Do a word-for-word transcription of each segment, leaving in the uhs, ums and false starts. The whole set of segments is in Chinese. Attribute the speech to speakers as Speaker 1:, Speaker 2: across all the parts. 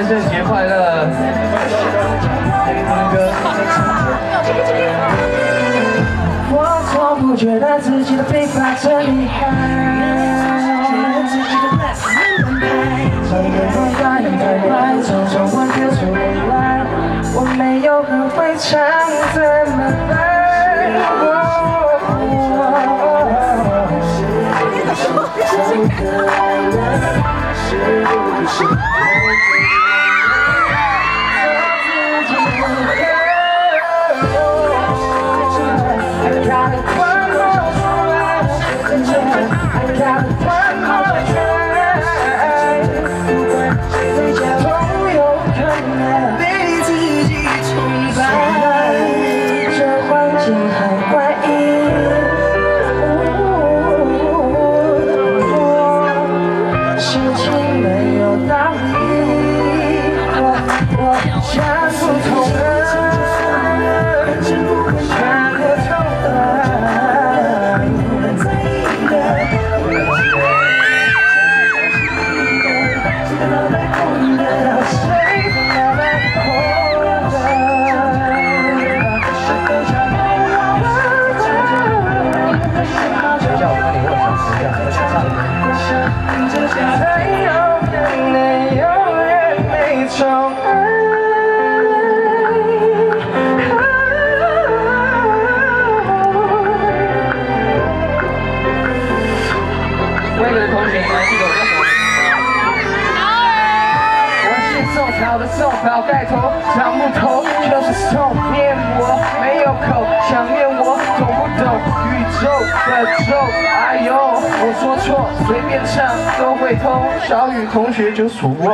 Speaker 1: 圣节快乐！
Speaker 2: 我从不觉得自己的背叛真厉害，从远方发言太快，从中文丢出未来，我没有很会唱，怎么办？
Speaker 1: 送宝盖头，长木头就是痛，念我没有口，想念我懂不懂宇宙的咒？哎呦，我说错，随便唱都会通。小雨同学就属我。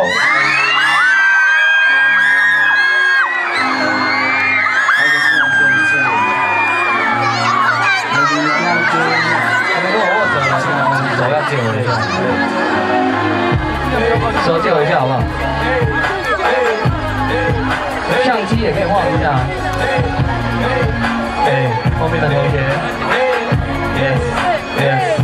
Speaker 1: 你们跟我握手吗？手要借我一下，手借我一下好不好？相机也可以晃一下。哎，后面的同学 ，yes yes。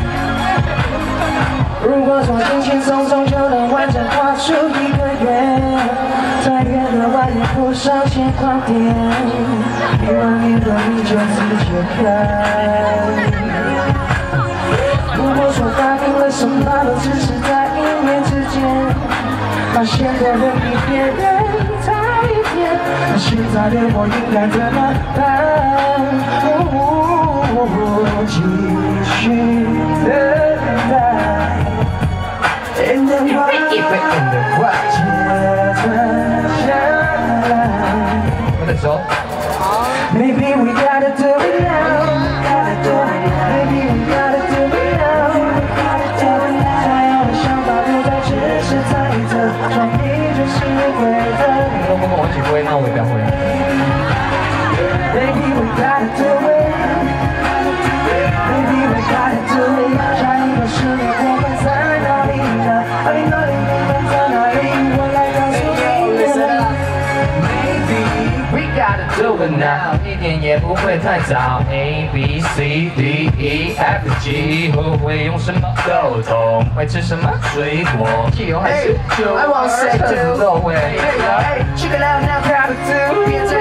Speaker 2: 如果说轻轻松松就能完整画出一个圆，在圆的外面铺上些光点，一万年的你就自己看。如果说发明了什么都只是在一念之间，发现的人比别人早一点，那现在的我应该怎么办？哦，继续等待，等待接着下来。
Speaker 1: 我的手。
Speaker 2: Maybe we gotta do it now, gotta do it. Maybe we gotta do it now, gotta do it now. 想要的想法不再只是猜测，创意就是规则。
Speaker 1: 如果跟我一起挥，那我也不要挥。
Speaker 2: Maybe we gotta do it, maybe we gotta do it. 下一个十年我们在哪里呢？哪里哪里我们在哪里？我来告诉你。
Speaker 1: Maybe we gotta do it now， 一点也不会太早。A B C D E F G， 会会用什么沟通？会吃什么水果？汽油还是酒？
Speaker 2: I won't say do.
Speaker 1: 都会。
Speaker 2: Check it out now, gotta do.